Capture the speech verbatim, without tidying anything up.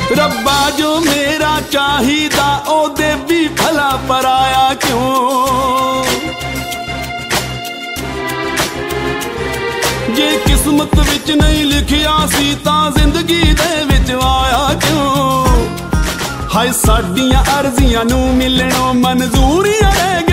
रब्बा जो मेरा चाहिदा ओदे भी भला पराया क्यों। जे किस्मत विच नहीं लिखिया सी तां जिंदगी दे विच आया क्यों। हाय साडियां अर्जियां नूं मिलणों मंजूरियां रह